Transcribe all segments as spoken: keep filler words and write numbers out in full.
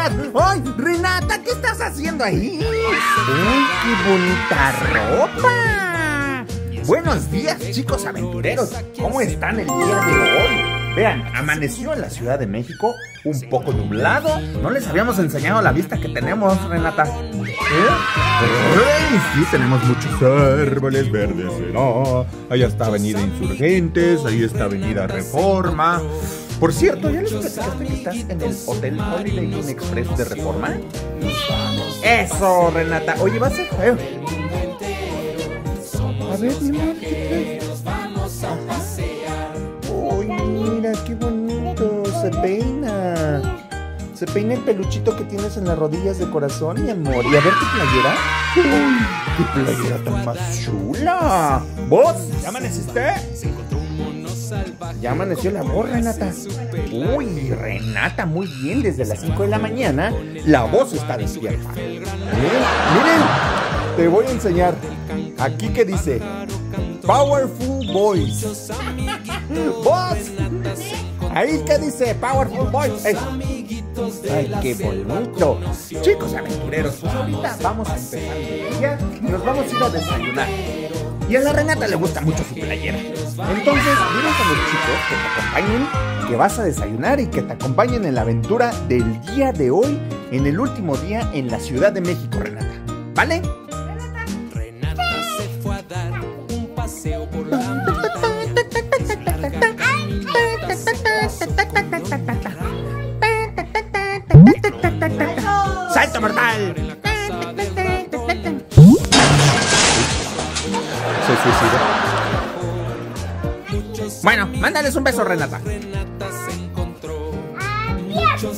días. ¡Ay, Renata! ¿Qué estás haciendo ahí? ¡Uy, qué bonita ropa! Buenos días, chicos aventureros. ¿Cómo están el día de hoy? Vean, amaneció en la Ciudad de México un poco nublado. No les habíamos enseñado la vista que tenemos, Renata. ¿Eh? ¡Ay, sí, tenemos muchos árboles verdes! ¿No? Allá está Avenida Insurgentes, ahí está Avenida Reforma. Por cierto, ¿ya les platicaste que estás en el Hotel Holiday Inn Express de Reforma? ¡Eso, Renata! Oye, va a ser feo. A ver, mi amor, ¿qué traes? Uy, mira, qué bonito. Se peina. Se peina el peluchito que tienes en las rodillas de corazón, mi amor. Y a ver tu playera. Uy, qué playera tan más chula. ¿Vos? ¿Ya amaneciste? Ya amaneció el amor, Renata. Uy, Renata, muy bien. Desde las cinco de la mañana la voz está despierta. Miren, miren. Te voy a enseñar. Aquí que dice Powerful Boys. ¿Vos? Ahí que dice Powerful Boys. Ey. Ay, qué bonito. Chicos aventureros, pues ahorita vamos a empezar el día y nos vamos a ir a desayunar. Y a la Renata le gusta mucho su playera. Entonces, dile a los chicos que te acompañen, que vas a desayunar y que te acompañen en la aventura del día de hoy, en el último día en la Ciudad de México, Renata. ¿Vale? Renata se fue a dar un paseo por la montaña. ¡Salto mortal! Se suicidó. Bueno, mándales un beso, Renata. Renata se encontró muchos.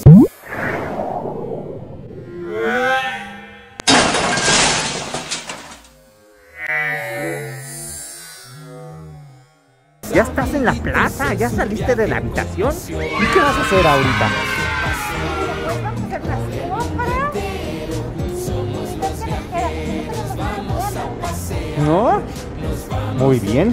Ya estás en la plaza, ya saliste de la habitación. ¿Y qué vas a hacer ahorita? Pues vamos a hacer las compras. ¿No? Muy bien.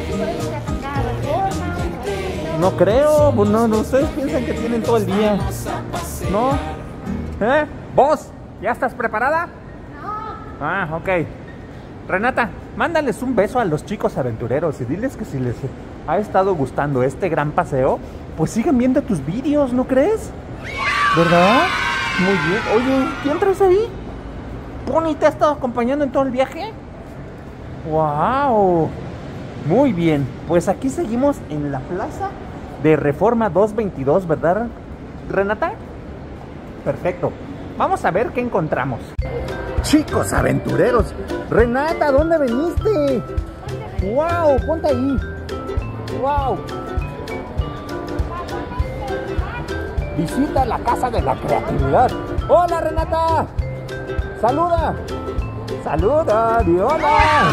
No creo, pues no, no, ustedes piensan que tienen todo el día. ¿No? ¿Eh? ¿Vos? ¿Ya estás preparada? No. Ah, ok. Renata, mándales un beso a los chicos aventureros y diles que si les ha estado gustando este gran paseo, pues sigan viendo tus vídeos, ¿no crees? ¿Verdad? Muy bien. Oye, ¿quién traes ahí? ¿Pony te ha estado acompañando en todo el viaje? ¡Wow! Muy bien, pues aquí seguimos en la plaza de Reforma doscientos veintidós, ¿verdad, Renata? Perfecto. Vamos a ver qué encontramos. Chicos aventureros, Renata, ¿dónde veniste? ¡Wow! Ponte ahí. ¡Wow! Visita la Casa de la Creatividad. ¡Hola, Renata! ¡Saluda! ¡Saluda! ¡Di hola!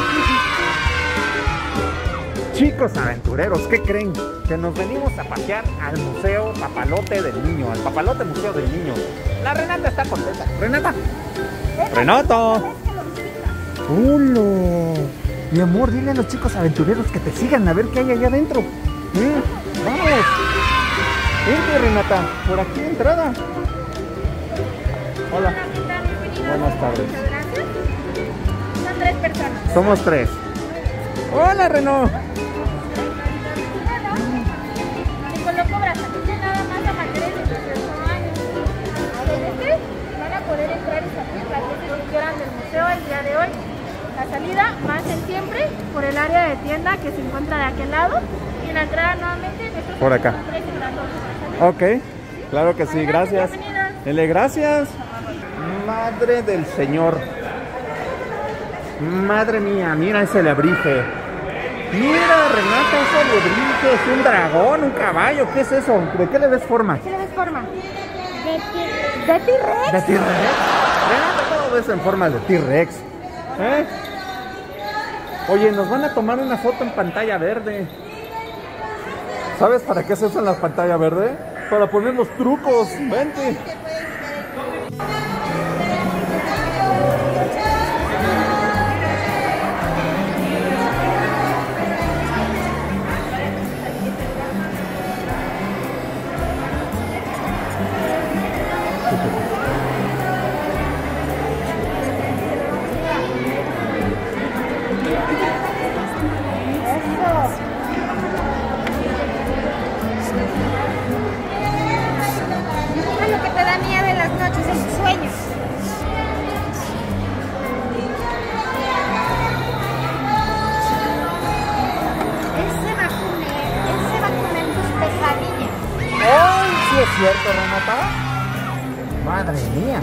Chicos aventureros, ¿qué creen? Que nos venimos a pasear al Museo Papalote del Niño, al Papalote Museo del Niño. La Renata está contenta. ¡Renata! ¡Renata! ¡Hola! Mi amor, dile a los chicos aventureros que te sigan a ver qué hay allá adentro. ¿Eh? ¡Vamos! Vente, Renata, por aquí de entrada. Hola. Buenas tardes. Muchas gracias. Son tres personas. Somos tres. Hola, Reno. Y coloco brazalete nada más a mayores de dieciocho años. A ver, este van a poder entrar y salir las veces que quieran del museo el día de hoy. La salida va a ser siempre por el área de tienda que se encuentra de aquel lado. Y la entrada nuevamente nuestros Por acá. tres gratuitos. Ok, claro que sí, gracias. Bienvenidas. Dele, gracias. Madre del Señor. Madre mía, mira ese alebrije. Mira, Renata, ese alebrije es un dragón, un caballo. ¿Qué es eso? ¿De qué le ves forma? ¿Qué le ves forma? ¿De T-Rex? ¿De T-Rex? ¿De T-Rex? Renata, todo ves en forma de T-Rex. ¿Eh? Oye, nos van a tomar una foto en pantalla verde. ¿Sabes para qué se usan las pantallas verdes? Para poner los trucos. Vente. cierto, Renata? Madre mía.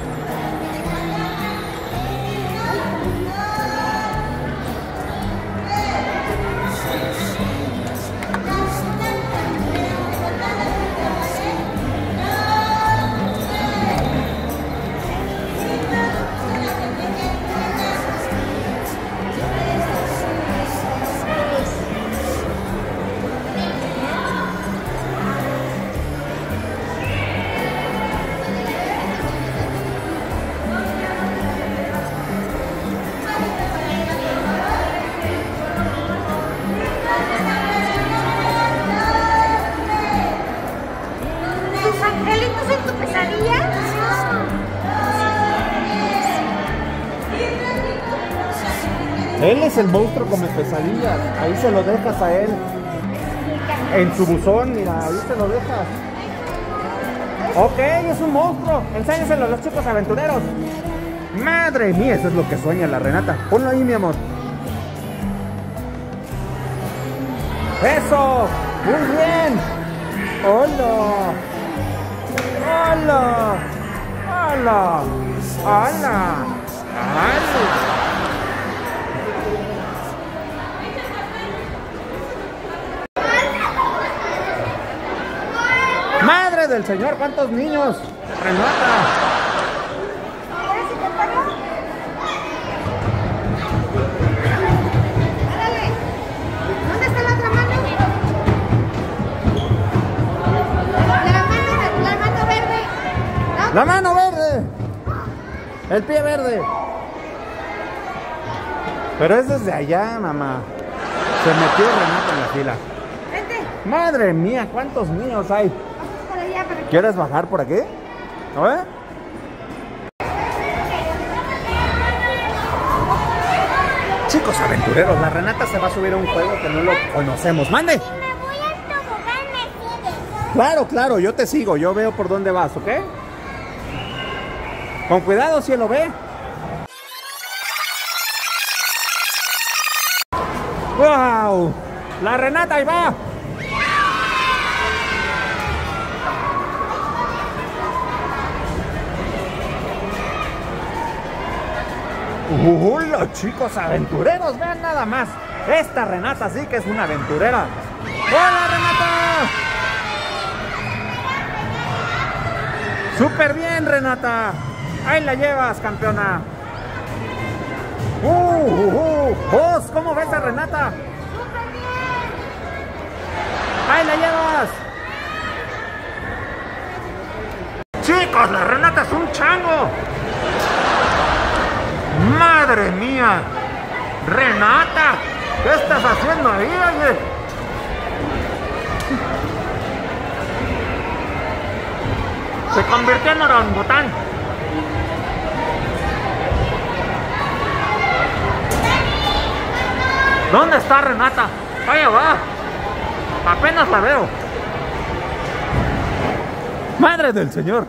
¿Angelitos en tu pesadilla? Él es el monstruo come pesadillas. Ahí se lo dejas a él. En su buzón, mira, ahí se lo dejas. Ok, es un monstruo. Enséñaselo a los chicos aventureros. Madre mía, eso es lo que sueña la Renata. Ponlo ahí, mi amor. ¡Eso! ¡Muy bien! ¡Hola! ¡Hola! ¡Hola! ¡Hola! ¡Hola! ¡Madre del Señor! ¿Cuántos niños? ¡Renata! ¿Dónde está la otra mano? La mano, la mano verde. ¿No? ¡La mano verde! ¡El pie verde! Pero es desde allá, mamá. Se metió Renata en la fila. Vente. ¡Madre mía! ¿Cuántos niños hay? Vamos por allá para que... ¿Quieres bajar por aquí? ¿A ver? Chicos aventureros, la Renata se va a subir a un juego que no lo conocemos. ¡Mande! Me voy a tobogán, me sigues. Claro, claro, yo te sigo. Yo veo por dónde vas, ¿ok? Con cuidado, cielo, ve. ¡Wow! La Renata ahí va. ¡Hola, chicos aventureros! Vean nada más. Esta Renata sí que es una aventurera. ¡Hola, Renata! ¡Súper bien, Renata! ¡Ahí la llevas, campeona! ¡Uh, uh, uh! ¡Os! ¿Cómo ves a Renata? ¡Súper bien! ¡Ahí la llevas! ¡Chicos, la Renata es un chango! ¡Madre mía! ¡Renata! ¿Qué estás haciendo ahí, oye? Se convirtió en orangután. ¿Dónde está Renata? Allá va. Apenas la veo. ¡Madre del Señor!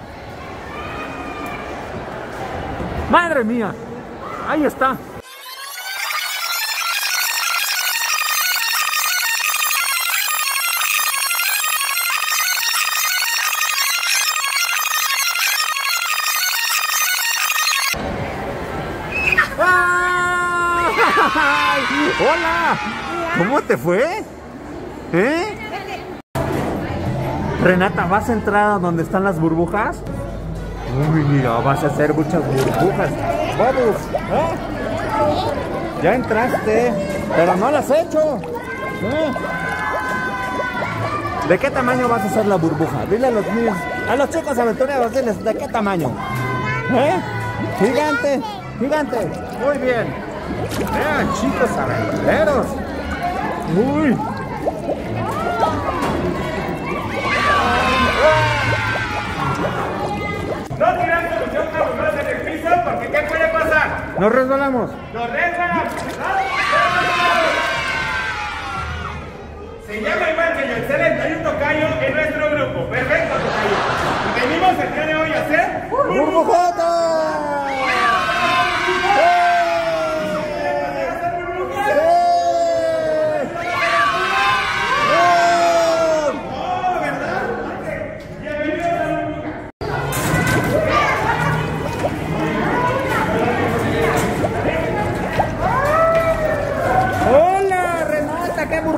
¡Madre mía! Ahí está. ¡Ay! ¡Hola! ¿Cómo te fue? ¿Eh? Renata, ¿vas a entrar a donde están las burbujas? Uy, mira, vas a hacer muchas burbujas. Vamos, ¿eh? Ya entraste, pero no las has hecho. ¿Eh? ¿De qué tamaño vas a hacer la burbuja? Dile a los niños, a los chicos aventureros, diles, ¿de qué tamaño? ¿Eh? Gigante, gigante. Muy bien. Vean, chicos aventureros. Uy. No tiran solución calurosa en el piso porque ¿qué puede pasar? Nos resbalamos. Nos resbalamos. Se llama igual que yo, excelente. Hay un tocayo en nuestro grupo. Perfecto, tocayo. Y venimos el día de hoy a hacer ¡Burbujota!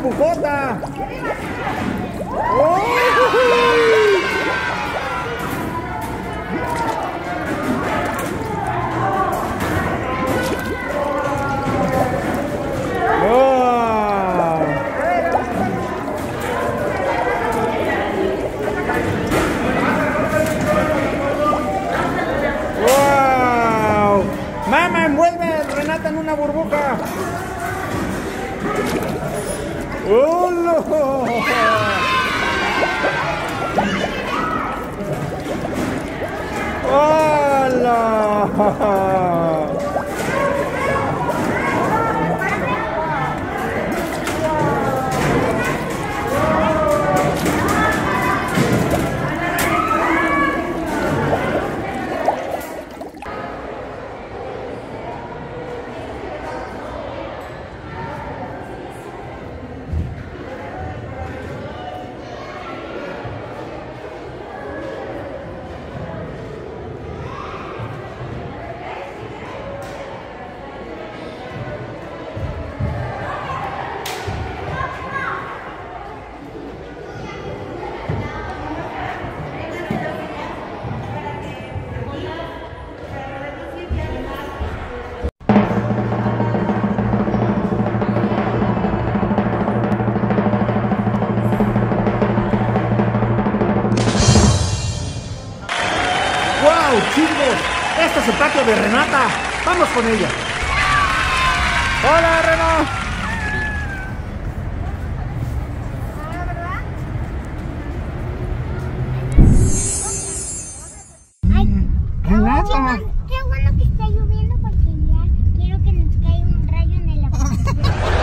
burbujota! ¡Oh! En una burbuja. ¡Oh, no! ¡Hola! ¡Chicos! Este es el patio de Renata. Vamos con ella. ¡Hola, Reno! Ay, Renata. qué bueno que está lloviendo porque ya quiero que nos caiga un rayo en el avión.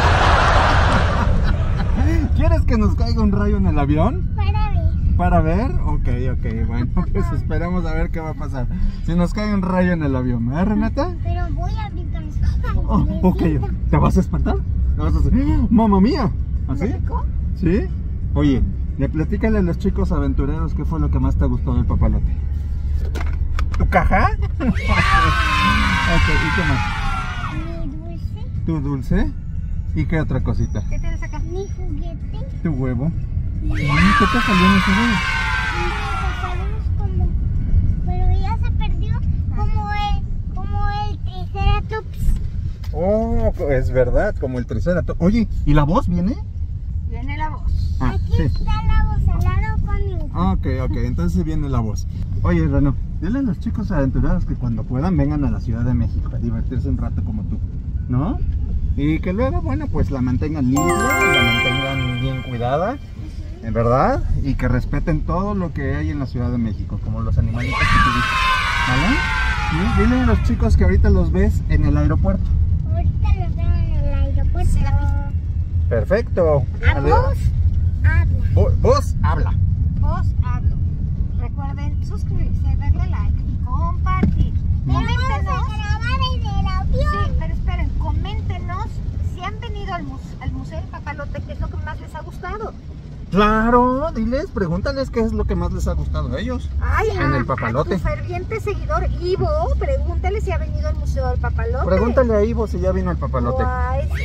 ¿Quieres que nos caiga un rayo en el avión? Para ver. ¿Para ver? Ok, ok, bueno, pues esperamos a ver qué va a pasar. Si nos cae un rayo en el avión, ¿eh, Renata? Pero voy a abrir con los Oh, ok, ¿te vas a espantar? ¿Te vas a hacer? ¡Mamma mía! ¿Así? ¿Sí? Oye, le platícale a los chicos aventureros qué fue lo que más te gustó del papalote. ¿Tu caja? Ok, ¿y qué más? Mi dulce. ¿Tu dulce? ¿Y qué otra cosita? ¿Qué tienes acá? Mi juguete. ¿Tu huevo? ¿Qué te salió en ese huevo? Sabemos como, pero ya se perdió como el, como el triceratops. Oh, es verdad, como el triceratops. Oye, ¿y la voz viene? Viene la voz. Ah, Aquí sí. está la voz al lado conmigo. Ok, ok, entonces viene la voz. Oye, Reno, dile a los chicos aventureros que cuando puedan vengan a la Ciudad de México a divertirse un rato como tú, ¿no? Y que luego, bueno, pues la mantengan limpia, la mantengan bien cuidada, en verdad, y que respeten todo lo que hay en la Ciudad de México, como los animalitos que tú dices, ¿vale? Y dile a los chicos que ahorita los ves en el aeropuerto. Ahorita los veo en el aeropuerto. Perfecto. A vos habla. Vo- Vos habla. Vos hablo. Recuerden suscribirse, darle like y compartir. Vamos Coméntenos. a grabar en el Sí, avión. pero esperen, coméntenos si han venido al, muse- al Museo del Papalote, qué es lo que más les ha gustado. Claro, diles, pregúntales qué es lo que más les ha gustado a ellos. Ay, En a, el Papalote. a tu ferviente seguidor Ivo, pregúntale si ha venido al Museo del Papalote. Pregúntale a Ivo si ya vino al papalote. Guay, sí.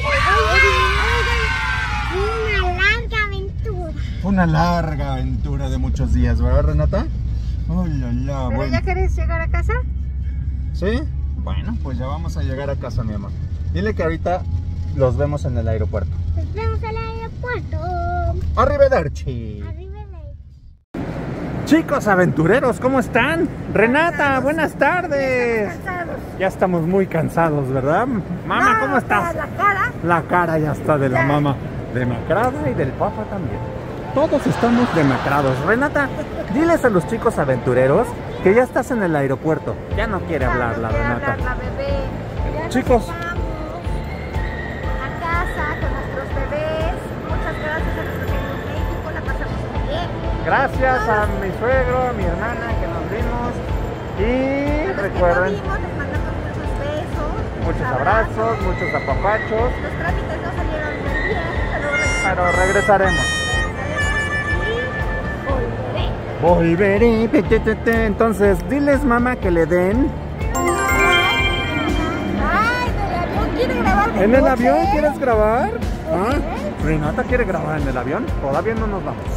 Una larga aventura. Fue una larga aventura de muchos días, ¿verdad, Renata? Oh, la, la, ¿Pero bueno. ya querés llegar a casa? ¿Sí? Bueno, pues ya vamos a llegar a casa, mi amor. Dile que ahorita los vemos en el aeropuerto. Nos vemos al aeropuerto. Arrivederci. Arriba de... Chicos aventureros, ¿cómo están? Renata, buenas tardes. Cansados. Ya estamos muy cansados, ¿verdad? Mamá, No, ¿cómo estás? La cara. La cara ya está de la Ya. mamá demacrada y del papá también. Todos estamos demacrados. Renata, diles a los chicos aventureros que ya estás en el aeropuerto. Ya no quiere hablar la quiere Renata. hablar la bebé. Ya nos Chicos. vamos a casa con nuestros bebés. Muchas gracias a nuestro querido México, la pasamos muy bien. Gracias a mi suegro, a mi hermana que nos vimos. Y A los que recuerden, no vimos, les mandamos muchos besos, muchos abrazos, muchos apapachos. Los trámites no salieron muy bien, pero regresaremos. Pero regresaremos. Y volveré. Volveré. pe, te, te, te. Entonces, diles mamá que le den. Ay, del avión quiere grabar de ¿En el noche. avión quieres grabar? Ah, Renata quiere grabar en el avión. Todavía no nos vamos.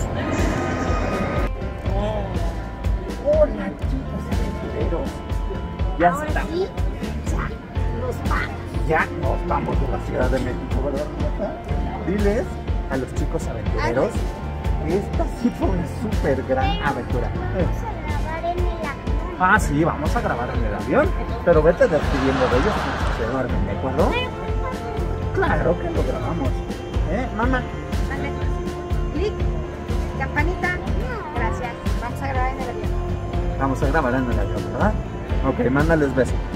Hola, chicos aventureros. Ya Ahora está. sí, ya nos vamos. Ya nos vamos de la Ciudad de México, ¿verdad, Renata? Diles a los chicos aventureros que esta sí fue una súper gran aventura. Vamos a grabar en el avión. Ah, sí, vamos a grabar en el avión. Pero vete despidiendo de ellos y se duermen, ¿de acuerdo? Claro que lo grabamos. ¿Eh, mamá? Dale. Clic, campanita. Gracias. Vamos a grabar en el avión. Vamos a grabar en el avión, ¿verdad? Ok, mándales besos.